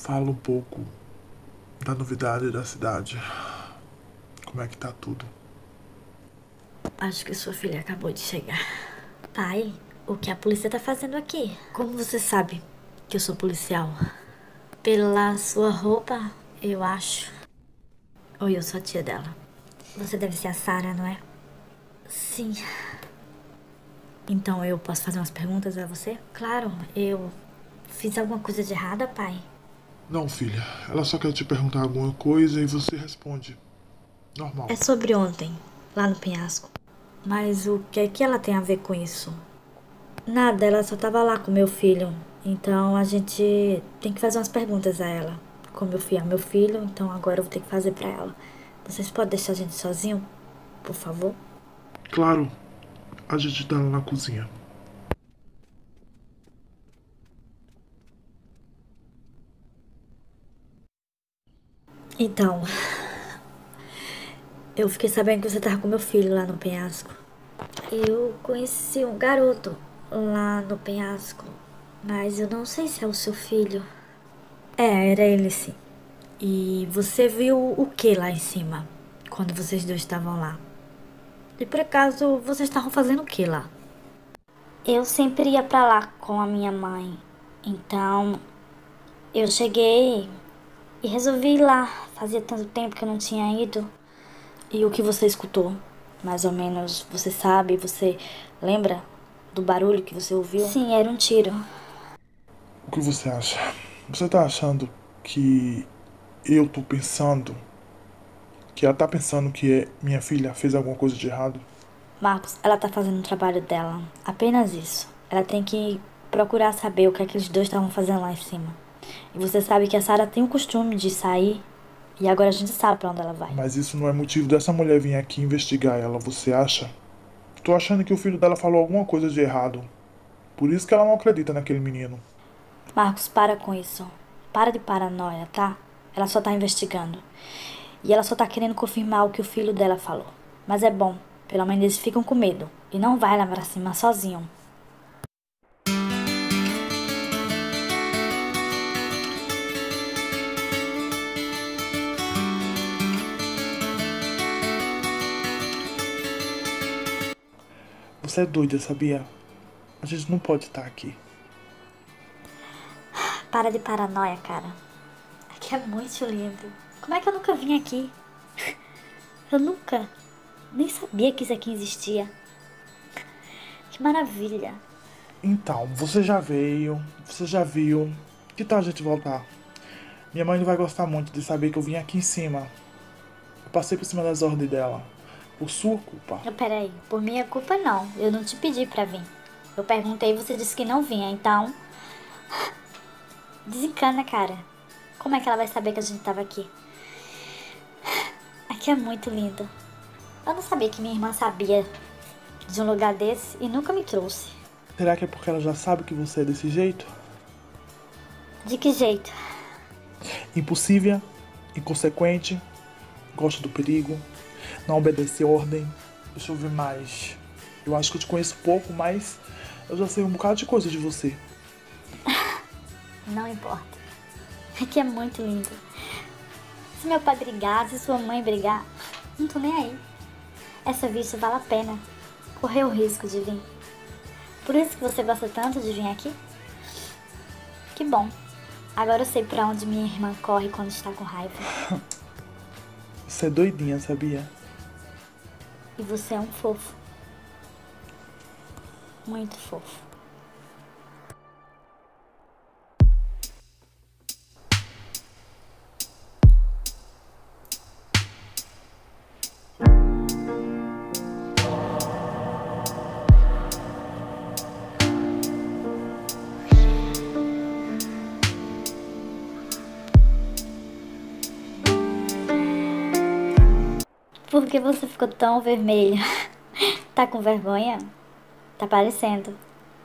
Fala um pouco da novidade da cidade. Como é que tá tudo? Acho que sua filha acabou de chegar. Pai, o que a polícia tá fazendo aqui? Como você sabe que eu sou policial? Pela sua roupa, eu acho. Ou eu sou a tia dela. Você deve ser a Sarah, não é? Sim. Então eu posso fazer umas perguntas a você? Claro, eu fiz alguma coisa de errada, pai? Não, filha. Ela só quer te perguntar alguma coisa e você responde. Normal. É sobre ontem, lá no penhasco. Mas o que é que ela tem a ver com isso? Nada, ela só tava lá com meu filho. Então a gente tem que fazer umas perguntas a ela. Como eu fui a meu filho, então agora eu vou ter que fazer pra ela. Vocês podem deixar a gente sozinho, por favor? Claro, a gente tá lá na cozinha. Então, eu fiquei sabendo que você tava com meu filho lá no penhasco. Eu conheci um garoto lá no penhasco, mas eu não sei se é o seu filho. É, era ele sim. E você viu o que lá em cima, quando vocês dois estavam lá? E por acaso, vocês estavam fazendo o que lá? Eu sempre ia pra lá com a minha mãe. Então, eu cheguei e resolvi ir lá. Fazia tanto tempo que eu não tinha ido. E o que você escutou? Mais ou menos, você sabe, você lembra do barulho que você ouviu? Sim, era um tiro. O que você acha? Você tá achando que eu tô pensando que ela tá pensando que minha filha fez alguma coisa de errado? Marcos, ela tá fazendo o trabalho dela. Apenas isso. Ela tem que procurar saber o que aqueles dois estavam fazendo lá em cima. E você sabe que a Sarah tem o costume de sair. E agora a gente sabe pra onde ela vai. Mas isso não é motivo dessa mulher vir aqui investigar ela, você acha? Tô achando que o filho dela falou alguma coisa de errado. Por isso que ela não acredita naquele menino. Marcos, para com isso. Para de paranoia, tá? Ela só tá investigando. E ela só tá querendo confirmar o que o filho dela falou. Mas é bom. Pelo menos eles ficam com medo. E não vai lá pra cima sozinho. Você é doida, sabia? A gente não pode estar aqui. Para de paranoia, cara. Aqui é muito lindo. Como é que eu nunca vim aqui? Eu nunca. Nem sabia que isso aqui existia. Que maravilha. Então, você já veio, você já viu. Que tal a gente voltar? Minha mãe não vai gostar muito de saber que eu vim aqui em cima. Eu passei por cima das ordens dela. Por sua culpa. Peraí, por minha culpa não. Eu não te pedi pra vir. Eu perguntei e você disse que não vinha, então... Desencana, cara. Como é que ela vai saber que a gente tava aqui? Aqui é muito lindo. Eu não sabia que minha irmã sabia de um lugar desse e nunca me trouxe. Será que é porque ela já sabe que você é desse jeito? De que jeito? Impulsiva, inconsequente, gosta do perigo, não obedece ordem. Deixa eu ver mais. Eu acho que eu te conheço pouco, mas eu já sei um bocado de coisa de você. Não importa. Aqui é muito lindo. Se meu pai brigar, se sua mãe brigar, não tô nem aí. Essa vista vale a pena. Correr o risco de vir. Por isso que você gosta tanto de vir aqui? Que bom. Agora eu sei pra onde minha irmã corre quando está com raiva. Você é doidinha, sabia? E você é um fofo. Muito fofo. Por que você ficou tão vermelha? Tá com vergonha? Tá parecendo.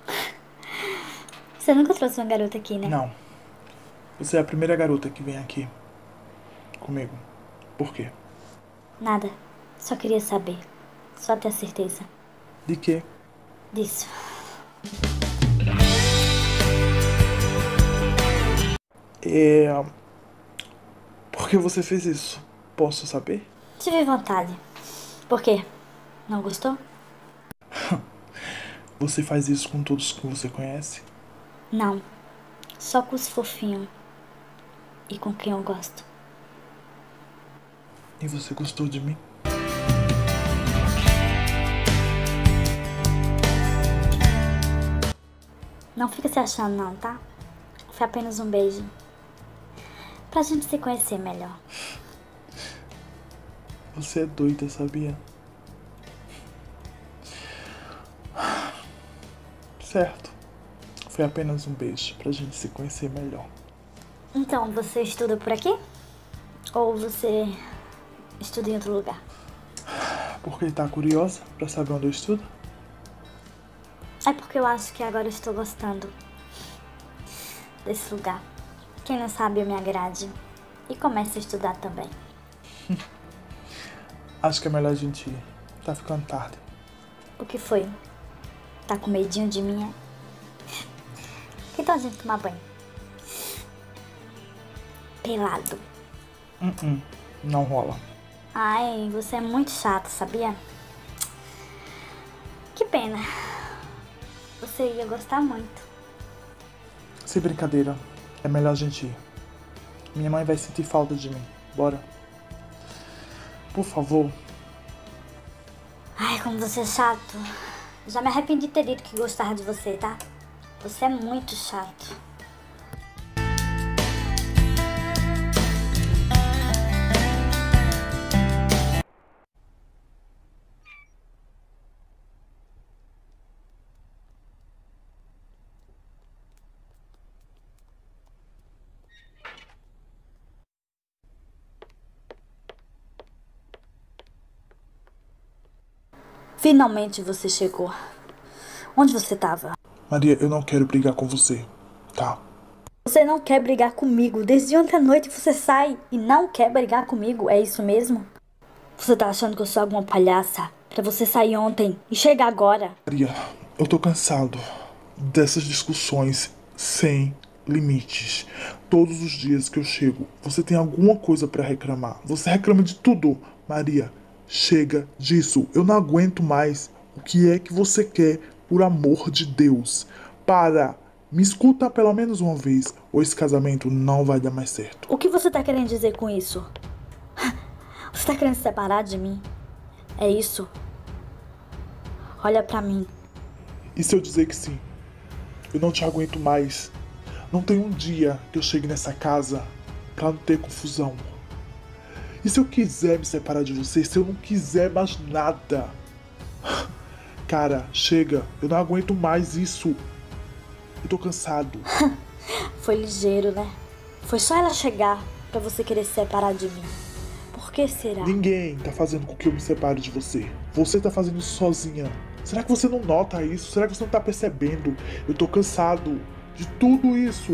Você nunca trouxe uma garota aqui, né? Não. Você é a primeira garota que vem aqui comigo. Por quê? Nada. Só queria saber. Só ter certeza De quê? disso. É... Por que você fez isso? Posso saber? Tive vontade. Por quê? Não gostou? Você faz isso com todos que você conhece? Não. Só com os fofinhos. E com quem eu gosto. E você gostou de mim? Não fica se achando não, tá? Foi apenas um beijo. Pra gente se conhecer melhor. Você é doida, sabia? Certo. Foi apenas um beijo pra gente se conhecer melhor. Então, você estuda por aqui? Ou você estuda em outro lugar? Porque tá curiosa pra saber onde eu estudo? É porque eu acho que agora eu estou gostando desse lugar. Quem não sabe eu me agrade. E comece a estudar também. Acho que é melhor a gente ir. Tá ficando tarde. O que foi? Tá com medinho de mim, é? Que tal a gente tomar banho? Pelado. Não rola. Ai, você é muito chato, sabia? Que pena. Você ia gostar muito. Sem brincadeira. É melhor a gente ir. Minha mãe vai sentir falta de mim. Bora. Por favor. Ai, como você é chato. Já me arrependi de ter dito que gostava de você, tá? Você é muito chato. Finalmente você chegou. Onde você tava? Maria, eu não quero brigar com você. Tá? Você não quer brigar comigo. Desde ontem à noite você sai e não quer brigar comigo. É isso mesmo? Você tá achando que eu sou alguma palhaça? Pra você sair ontem e chegar agora? Maria, eu tô cansado dessas discussões sem limites. Todos os dias que eu chego, você tem alguma coisa pra reclamar. Você reclama de tudo. Maria, chega disso. Eu não aguento mais. O que é que você quer, por amor de Deus? Para. Me escuta pelo menos uma vez, ou esse casamento não vai dar mais certo. O que você tá querendo dizer com isso? Você tá querendo se separar de mim? É isso? Olha pra mim. E se eu dizer que sim? Eu não te aguento mais. Não tem um dia que eu chegue nessa casa pra não ter confusão. E se eu quiser me separar de você, se eu não quiser mais nada? Cara, chega. Eu não aguento mais isso. Eu tô cansado. Foi ligeiro, né? Foi só ela chegar pra você querer se separar de mim. Por que será? Ninguém tá fazendo com que eu me separe de você. Você tá fazendo isso sozinha. Será que você não nota isso? Será que você não tá percebendo? Eu tô cansado de tudo isso.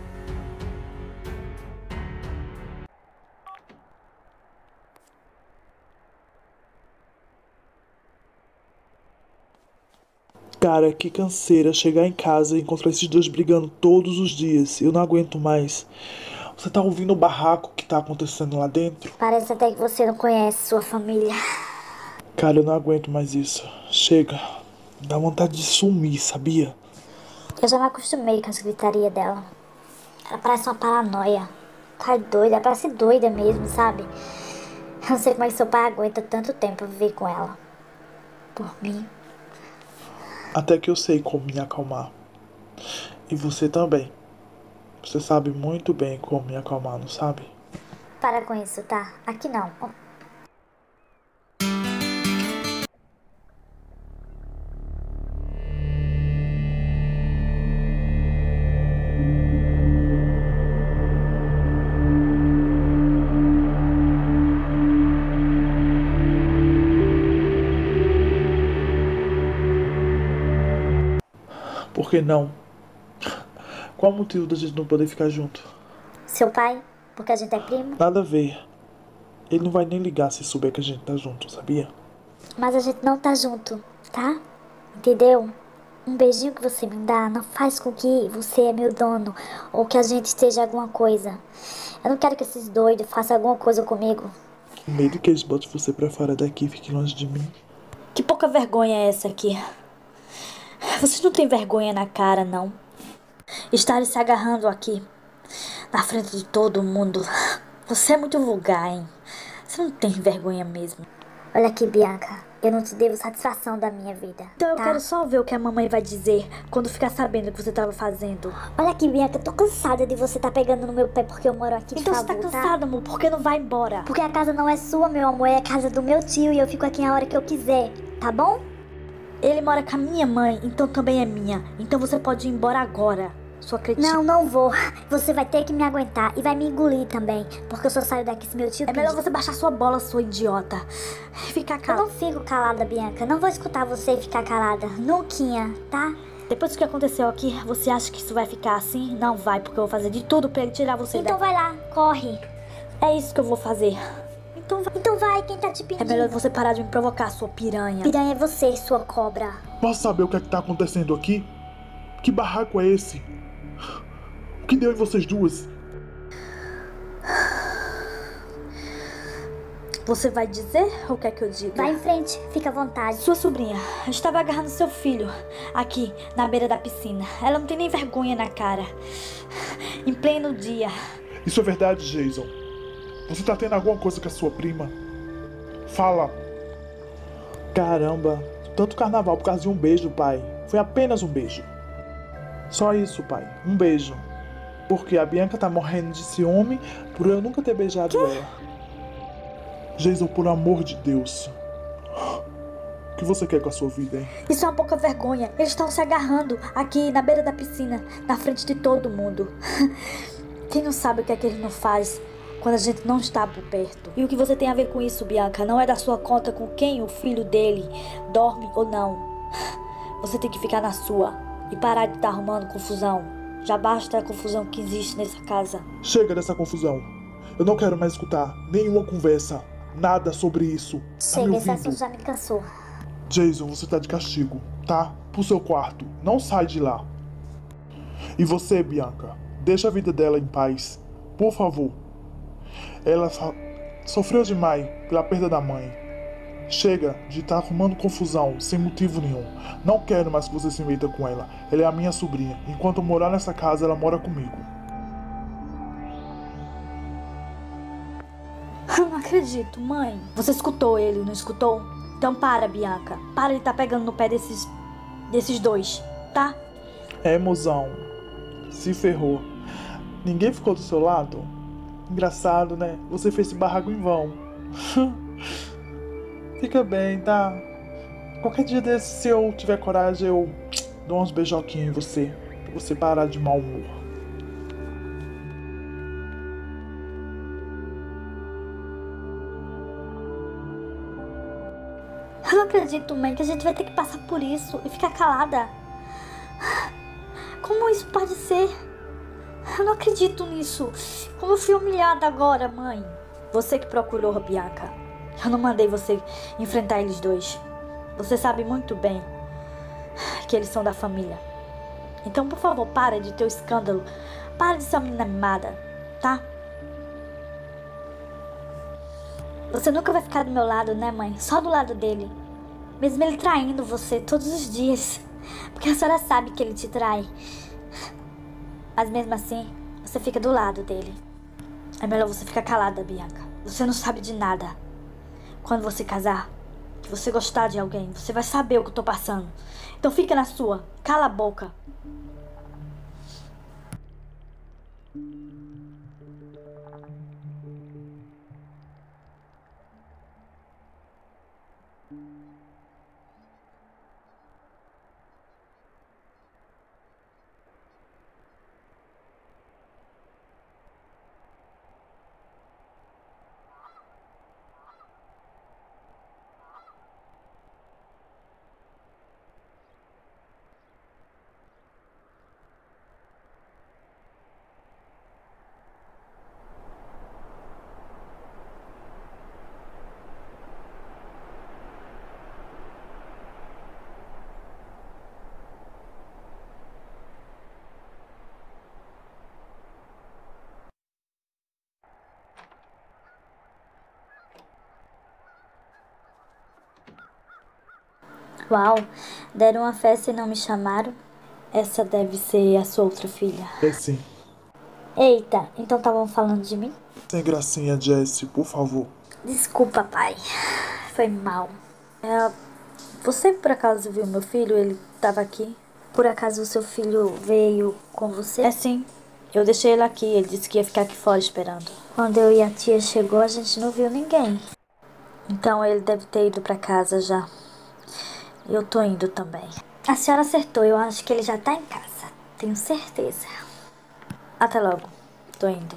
Cara, que canseira chegar em casa e encontrar esses dois brigando todos os dias. Eu não aguento mais. Você tá ouvindo o barraco que tá acontecendo lá dentro? Parece até que você não conhece sua família. Cara, eu não aguento mais isso. Chega. Dá vontade de sumir, sabia? Eu já me acostumei com as gritarias dela. Ela parece uma paranoia. Tá doida, ela parece doida mesmo, sabe? Eu não sei como é que seu pai aguenta tanto tempo viver com ela. Por mim. Até que eu sei como me acalmar. E você também. Você sabe muito bem como me acalmar, não sabe? Para com isso, tá? Aqui não. Por que não? Qual o motivo da gente não poder ficar junto? Seu pai? Porque a gente é primo? Nada a ver. Ele não vai nem ligar se souber que a gente tá junto, sabia? Mas a gente não tá junto, tá? Entendeu? Um beijinho que você me dá não faz com que você é meu dono ou que a gente esteja alguma coisa. Eu não quero que esses doidos façam alguma coisa comigo. Com medo que eles botem você pra fora daqui e fiquem longe de mim. Que pouca vergonha é essa aqui? Vocês não têm vergonha na cara, não? Estarem se agarrando aqui, na frente de todo mundo. Você é muito vulgar, hein? Você não tem vergonha mesmo. Olha aqui, Bianca. Eu não te devo satisfação da minha vida. Então eu quero só ver o que a mamãe vai dizer quando ficar sabendo o que você tava fazendo. Olha aqui, Bianca. Eu tô cansada de você tá pegando no meu pé porque eu moro aqui. Então você tá cansada, amor? Por que não vai embora? Porque a casa não é sua, meu amor. É a casa do meu tio e eu fico aqui a hora que eu quiser. Tá bom? Ele mora com a minha mãe, então também é minha. Então você pode ir embora agora. Sua cretina. Não, não vou. Você vai ter que me aguentar e vai me engolir também. Porque eu só saio daqui se meu tio pedir. É melhor você baixar sua bola, sua idiota. Ficar calada. Eu não fico calada, Bianca. Não vou escutar você ficar calada. Nuquinha, tá? Depois do que aconteceu aqui, você acha que isso vai ficar assim? Não vai, porque eu vou fazer de tudo pra ele tirar você daqui. Então vai lá, corre. É isso que eu vou fazer. Então vai, quem tá te pedindo? É melhor você parar de me provocar, sua piranha. Piranha é você, sua cobra. Posso saber o que é que tá acontecendo aqui? Que barraco é esse? O que deu em vocês duas? Você vai dizer ou quer que eu diga? Vai em frente, fica à vontade. Sua sobrinha estava agarrando seu filho aqui na beira da piscina. Ela não tem nem vergonha na cara. Em pleno dia. Isso é verdade, Jason? Você tá tendo alguma coisa com a sua prima? Fala! Caramba, tanto carnaval por causa de um beijo, pai. Foi apenas um beijo. Só isso, pai. Um beijo. Porque a Bianca tá morrendo de ciúme por eu nunca ter beijado ela. Jason, por amor de Deus. O que você quer com a sua vida, hein? Isso é uma pouca vergonha. Eles estão se agarrando aqui na beira da piscina, na frente de todo mundo. Quem não sabe o que é que ele não faz quando a gente não está por perto? E o que você tem a ver com isso, Bianca? Não é da sua conta com quem o filho dele dorme ou não. Você tem que ficar na sua e parar de estar arrumando confusão. Já basta a confusão que existe nessa casa. Chega dessa confusão. Eu não quero mais escutar nenhuma conversa. Nada sobre isso. Chega, esse assunto já me cansou. Jason, você tá de castigo, tá? Pro seu quarto. Não sai de lá. E você, Bianca, deixa a vida dela em paz. Por favor. Ela sofreu demais pela perda da mãe. Chega de estar arrumando confusão sem motivo nenhum. Não quero mais que você se meta com ela. Ela é a minha sobrinha. Enquanto eu morar nessa casa, ela mora comigo. Eu não acredito, mãe. Você escutou ele, não escutou? Então para, Bianca. Para de estar pegando no pé desses dois, tá? É, mozão. Se ferrou. Ninguém ficou do seu lado? Engraçado, né? Você fez esse barraco em vão. Fica bem, tá? Qualquer dia desse, se eu tiver coragem, eu dou uns beijoquinhos em você. Pra você parar de mau humor. Eu não acredito, mãe, que a gente vai ter que passar por isso e ficar calada. Como isso pode ser? Eu não acredito nisso. Como eu fui humilhada agora, mãe. Você que procurou, Bianca. Eu não mandei você enfrentar eles dois. Você sabe muito bem que eles são da família. Então, por favor, para de ter o escândalo. Para de ser uma menina mimada, tá? Você nunca vai ficar do meu lado, né, mãe? Só do lado dele. Mesmo ele traindo você todos os dias. Porque a senhora sabe que ele te trai. Mas mesmo assim, você fica do lado dele. É melhor você ficar calada, Bianca. Você não sabe de nada. Quando você casar, que você gostar de alguém, você vai saber o que eu tô passando. Então fica na sua. Cala a boca. Uau, deram uma festa e não me chamaram? Essa deve ser a sua outra filha. É sim. Eita, então estavam falando de mim? Sem gracinha, Jessie, por favor. Desculpa, pai. Foi mal. Você por acaso viu meu filho? Ele tava aqui. Por acaso o seu filho veio com você? É sim. Eu deixei ele aqui. Ele disse que ia ficar aqui fora esperando. Quando eu e a tia chegou, a gente não viu ninguém. Então ele deve ter ido pra casa já. Eu tô indo também. A senhora acertou. Eu acho que ele já tá em casa. Tenho certeza. Até logo. Tô indo.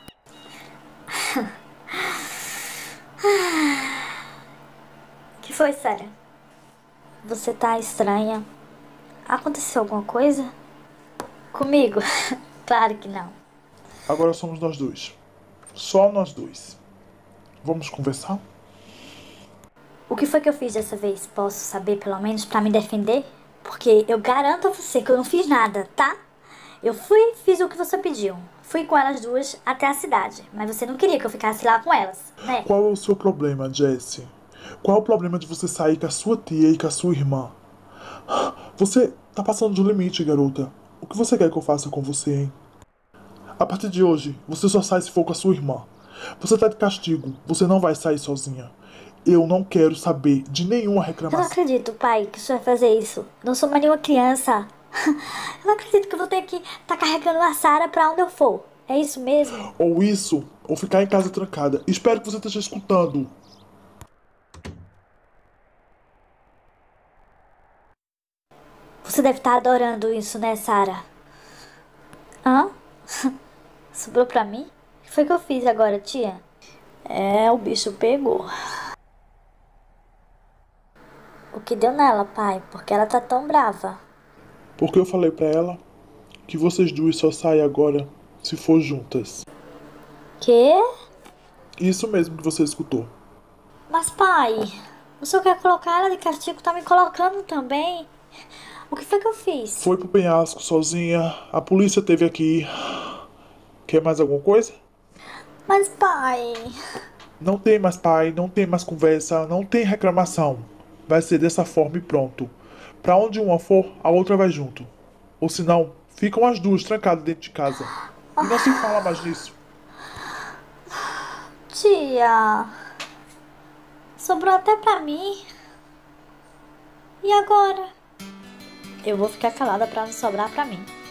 Que foi, Sarah? Você tá estranha. Aconteceu alguma coisa? Comigo? Claro que não. Agora somos nós dois. Só nós dois. Vamos conversar? O que foi que eu fiz dessa vez? Posso saber, pelo menos, pra me defender? Porque eu garanto a você que eu não fiz nada, tá? Eu fiz o que você pediu. Fui com elas duas até a cidade. Mas você não queria que eu ficasse lá com elas, né? Qual é o seu problema, Jessie? Qual é o problema de você sair com a sua tia e com a sua irmã? Você tá passando do limite, garota. O que você quer que eu faça com você, hein? A partir de hoje, você só sai se for com a sua irmã. Você tá de castigo. Você não vai sair sozinha. Eu não quero saber de nenhuma Eu não reclamação. acredito, pai, que o senhor vai fazer isso. Eu não sou mais nenhuma criança. Eu não acredito que eu vou ter que estar carregando a Sarah pra onde eu for. É isso mesmo? Ou isso, ou ficar em casa trancada. Espero que você esteja escutando. Você deve estar adorando isso, né, Sarah? Hã? Sobrou pra mim? O que foi que eu fiz agora, tia? É, o bicho pegou. O que deu nela, pai? Porque ela tá tão brava. Porque eu falei pra ela que vocês duas só saem agora se for juntas. Quê? Isso mesmo que você escutou. Mas, pai, o senhor quer colocar ela de castigo? Tá me colocando também. O que foi que eu fiz? Foi pro penhasco sozinha, a polícia teve aqui. Quer mais alguma coisa? Mas, pai... Não tem mais pai, não tem mais conversa, não tem reclamação. Vai ser dessa forma e pronto. Pra onde uma for, a outra vai junto. Ou senão, ficam as duas trancadas dentro de casa. E não se fala mais nisso. Tia... Sobrou até pra mim. E agora? Eu vou ficar calada pra não sobrar pra mim.